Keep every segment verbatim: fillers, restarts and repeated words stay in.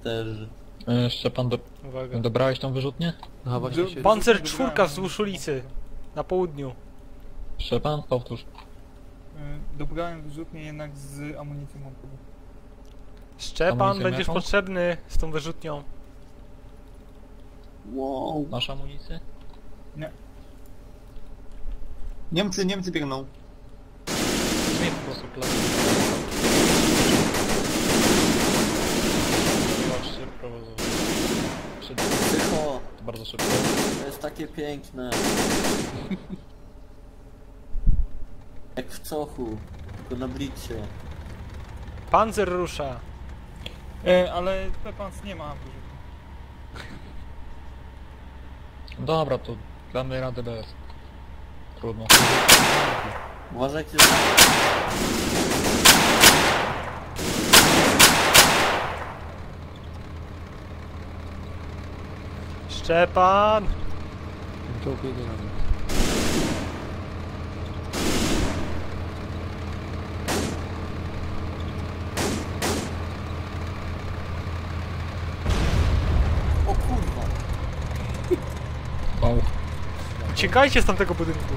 pancerzy. E, Szczepan, do... Uwaga. dobrałeś tą wyrzutnię? Aha, właśnie się... Pancer czwórka wzdłuż ulicy. Na południu. Szczepan, powtórz. Y, Dobrałem wyrzutnie jednak z amunicją mąkową. Szczepan, Amunicję będziesz jaką? potrzebny z tą wyrzutnią. Wow. Masz amunicję? Niemcy, Niemcy biegną. Zmień po prostu klasę. Zobacz, szybko, bo... Tycho, Bardzo szybko. to jest takie piękne. Jak w cochu, tylko na blicie. Panzer rusza. Y, ale Pepans nie ma wyrzutni. Dobra, to damy radę bez. Trudno. Uważajcie, że... Szczepan! Czołg jedzie na mnie. O kurwa. Wow. Uciekajcie z tamtego budynku.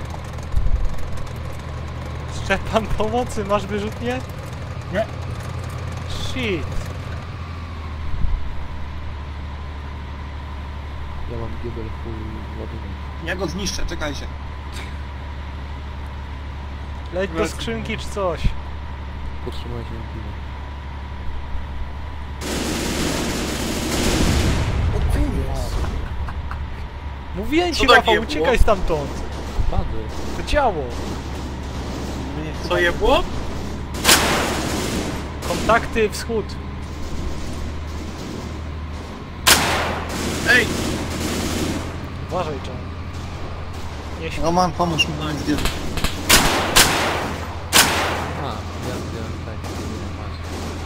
Szczepan, pomocy, masz wyrzutnię? Nie. Shit. Ja mam giebel full ładunek. Ja go zniszczę, czekajcie. Leć do skrzynki czy coś. Podtrzymajcie mi piwo. O kurwa. Mówiłem ci, Co Rafał, takiego uciekaj stamtąd. Pady. To działo. Mnie Co chyba- je było? Kontakty wschód. Ej! Uważaj, John. Nie się... Roman, pomóż mi, nic wiele. A, ja wiem, tak, nie masz.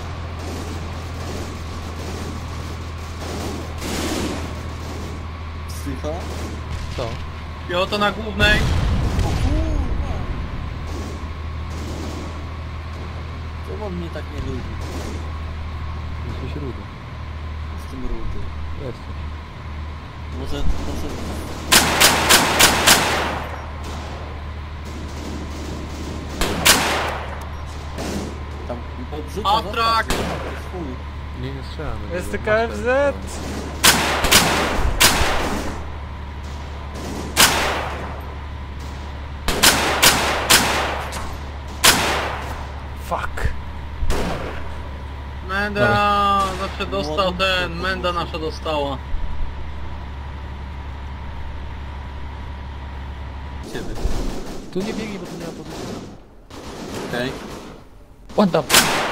Psycha? Co? Piechota na głównej. O kurwa. Czemu on mnie tak nie lubi? Jesteś rudy. Z tym rudy. Jesteś. Może, może... Tam podrzuca... Atrak! zostaw, chuj. Nie, nie strzelamy. S T K F Z! Fuck. Menda zawsze dostał ten, Menda nasza dostała. Ciebie. Tu nie biegnij, bo tu nie ma pozycji. Okej. What the...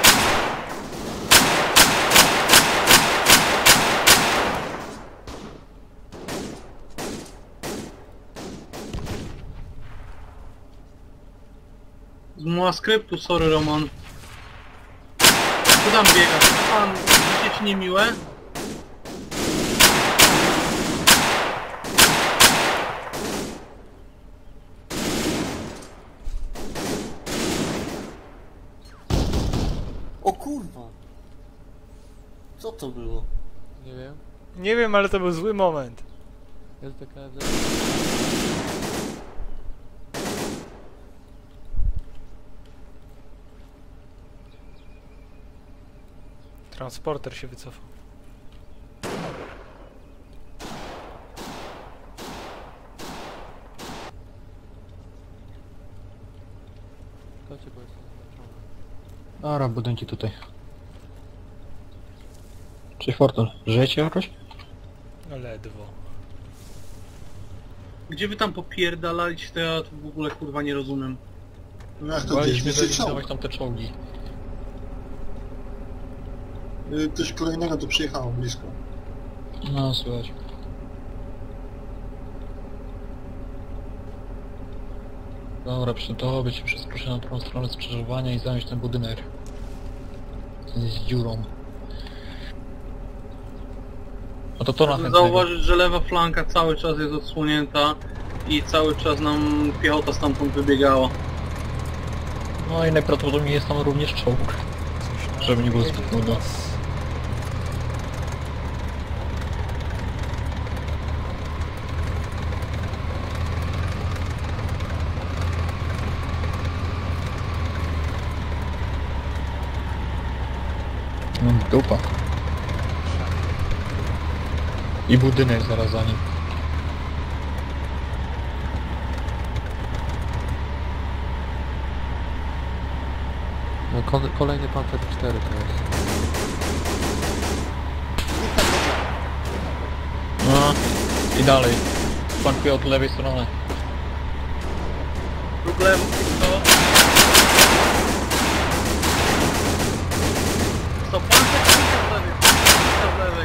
Z muła skryptu, sorry Roman. Co tam biegasz? Pan, życie ci niemiłe? O kurwa. Co to było? Nie wiem. Nie wiem, ale to był zły moment. S T K F Z. Transporter się wycofał. Chodźcie, bo jestem zmęczony. Dobra, budynki tutaj. Cześć Fortel, żyjecie jakoś? No ledwo. Gdzie wy tam popierdalaliście, to ja to w ogóle kurwa nie rozumiem. No jak to gdzieś, Próbowaliśmy gdzieś zeliminować tam te czołgi. Y, Coś kolejnego tu przyjechało blisko. No, słychać. Dobra, przy to być przeskoczyć na drugą stronę skrzyżowania i zająć ten budynek. Z dziurą. No to to na chętnego. Zauważyć, że lewa flanka cały czas jest odsłonięta i cały czas nam piechota stamtąd wybiegała. No i najprawdopodobniej jest tam również czołg. Żeby nie było zbyt nudno. Grupa. I budynek zaraz za nim. No, kon- kolejny Panzer cztery to jest. No i dalej. Flankuje od lewej strony. Problem to... To pancer kilka z lewej, kilka z lewej.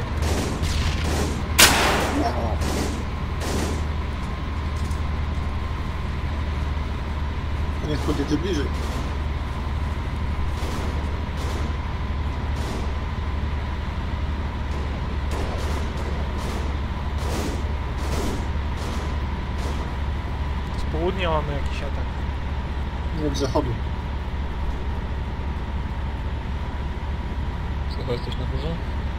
Niech podjedzie bliżej. Z południa mamy jakiś atak. Nie od zachodu. Co, jesteś na górze?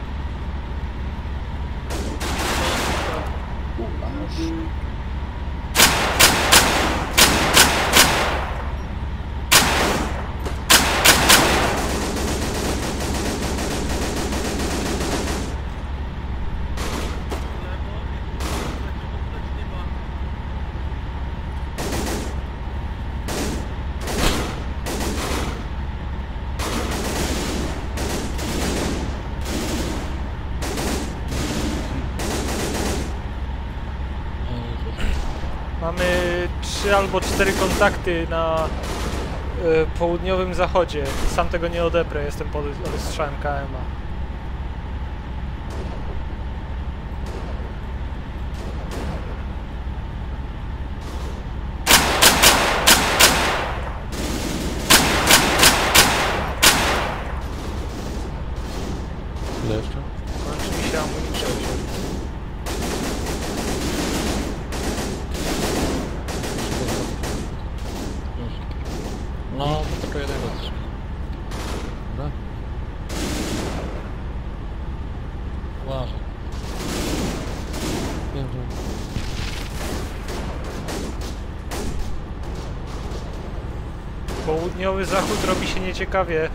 Mamy trzy albo cztery kontakty na y, południowym zachodzie. Sam tego nie odeprę, jestem pod ostrzałem K M a. Ile jeszcze? Kończy mi się amunicja. No, tylko jeden rozstrzał. Dobra. Uważaj. Wiem, że... Południowy zachód robi się nieciekawie.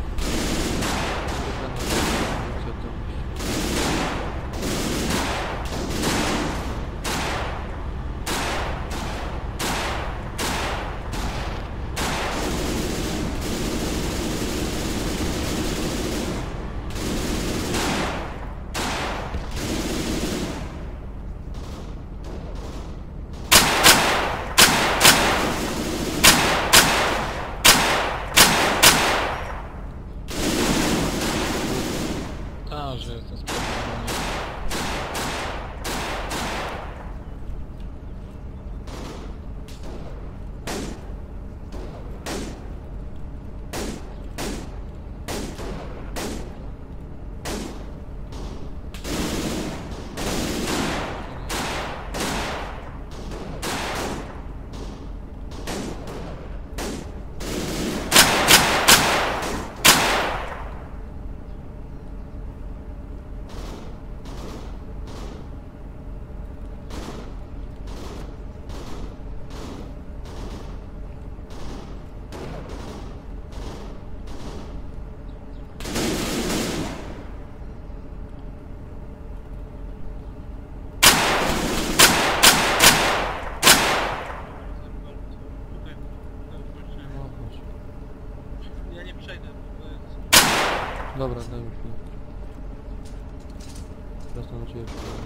A, że jestem spokojny. Ja nie przejdę, bo to jest... Dobra, daj mi chwilę. Teraz na ciebie.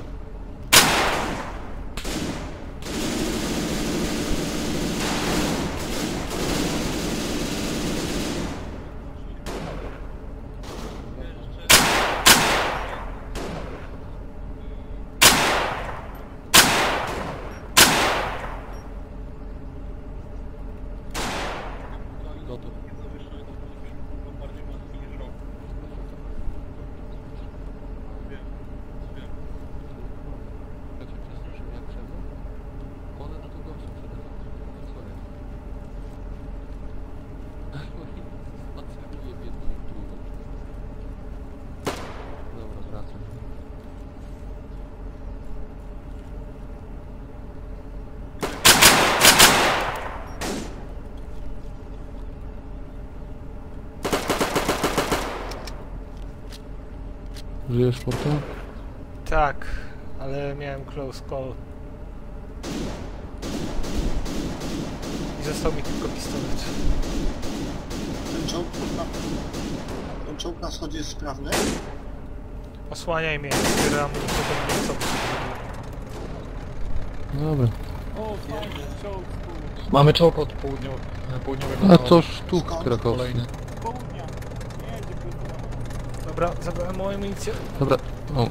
Gotów. Żyjesz, Porto? Tak, ale miałem close call. I został mi tylko pistolet. Ten czołg na, ten czołg na wschodzie jest sprawny. Osłaniaj mnie, zbieram amunicję do mnie, co Dobra. O, fajnie, czołg z południa. Mamy czołg od południo, południowego A zachodu. to sztuk Skąd? krakowski. Kolejny. Z południa. Nie, jedzie prosto. Dobra, zabrałem moją amunicję. Dobra, o.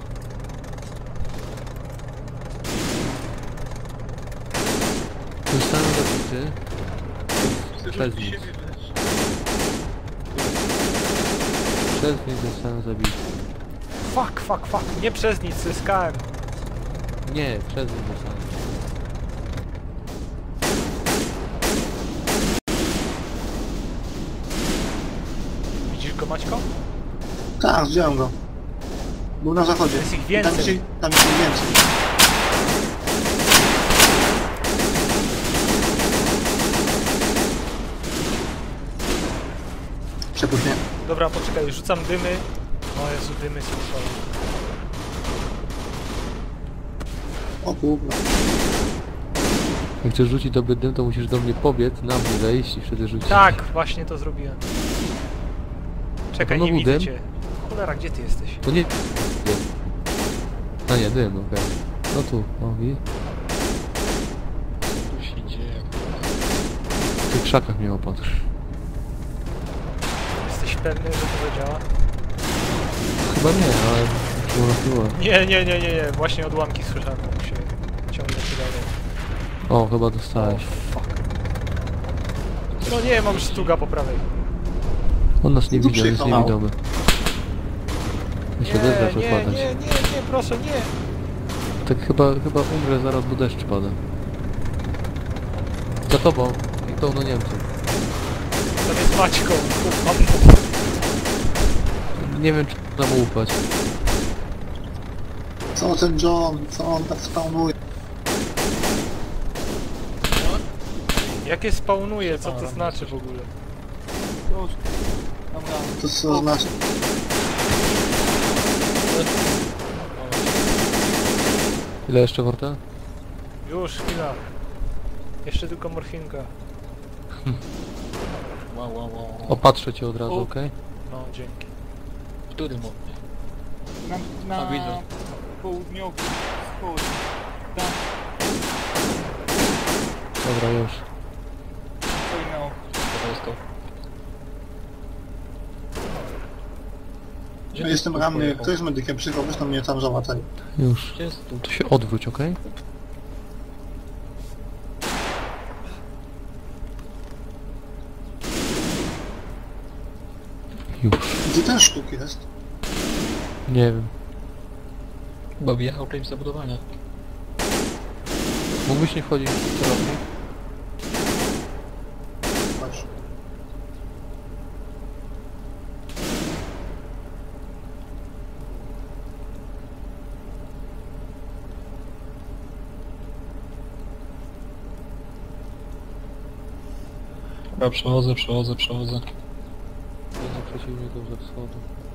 Zostałem zabity. Przez nic. Przez nic zostałem zabity. Fuck, fuck, fuck. Nie przez nic, zyskałem. Nie, przez nic zostałem. Widzisz go, Maćko? Tak, widziałem go. Był na zachodzie. Jest ich Tam więcej. się, tam jest ich więcej. Przepuść mnie. Dobra, poczekaj, rzucam dymy. O Jezu, dymy są szalone. O kurwa. Jak chcesz rzucić dobry dym, to musisz do mnie pobiec, na mnie wejść i wtedy rzucić. Tak, właśnie to zrobiłem. Czekaj, to nie znowu widzę dym? cię. Cholera, gdzie ty jesteś? To nie... Dym. A nie, dym, okej. No tu, o i Tu się dzieje. w tych krzakach mnie opatrz. Jesteś pewny, że to zadziała? Chyba nie, ale... Chyba, chyba. Nie, nie, nie, nie, nie. Właśnie odłamki słyszałem, jak się ciągle przydało. O, chyba O, dostałeś. fuck. No nie, mam sztuga po prawej. On nas nie Tu widzi, on jest przyjechał. niewidomy. Ja Nie, się odezwać nie, okładać. nie, nie, nie, proszę, nie. Tak chyba, chyba umrę zaraz, bo deszcz pada. Za tobą i pełno Niemców. Tam jest Maćko. Nie wiem, czy można mu ufać. Co ten John? Co on tak spawnuje? Jakie spawnuje? Co to znaczy w ogóle? Już. Tam raz. To co znaczy? Ile jeszcze, Wortel? Już, chwila. Jeszcze tylko morfinka. Wow, wow, wow. Opatrzę cię od razu, O. okej? No, dzięki. Który mu? Na, na A, widzę. południowy wschód. Tam Dobra, już. stoi na oku. To jest to. Gdzie Ja ty jestem tu ranny. pojechał? Kto jest medykiem? Przychodź, weź na mnie tam załataj. Już. Gdzie jest tu? To się odwróć, okej? Już. Gdzie ten sztuk jest? Nie wiem. Chyba wyjechał część zabudowania. Mógłbyś nie wchodzić w kierownik? Patrz. Dobra, przechodzę, przechodzę, przechodzę. Będzie przeciwników ze wschodu.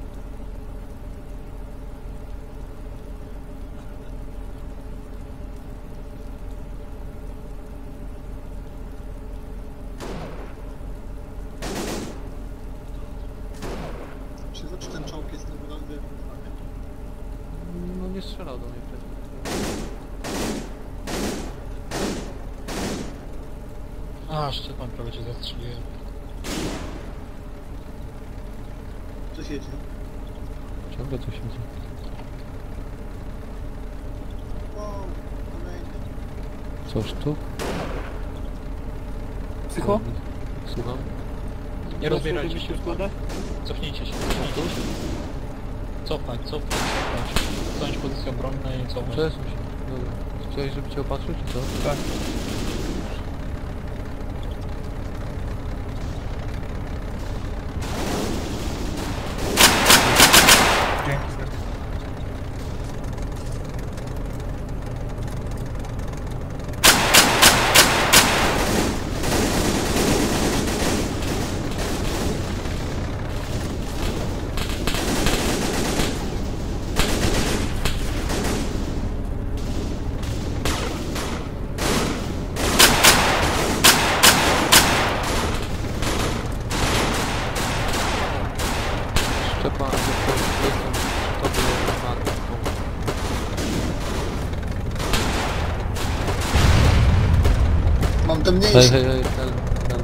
Przychodź, czy ten czołg jest naprawdę... No nie strzelał do mnie wcześniej. A, Szczepan, prawie cię zastrzeliłem. Co się dzieje? Ciągle coś siedzi. Wow, kolejny. Coś tu? Psycho? Słucham? Nie rozbierajcie się. składać? Cofnijcie się, cofnijcie się. Cofnąć, cofnąć, cofnąć. Zająć pozycję obronną i cofnąć. Przesuń się. Dobra. Chciałeś, żeby cię opatrzył, czy co? Tak. Dzięki za to. Szczepan, jestem przy tobie na taką. Mam ten Hej, mniejszy. hej, hej, ten, ten.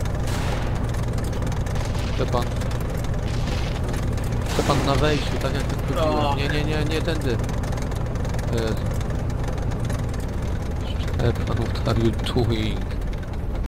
Szczepan. Szczepan na wejściu, tak jak ten chodziłem. Nie, nie, nie, nie tędy. Jest. Szczepan, what are you doing?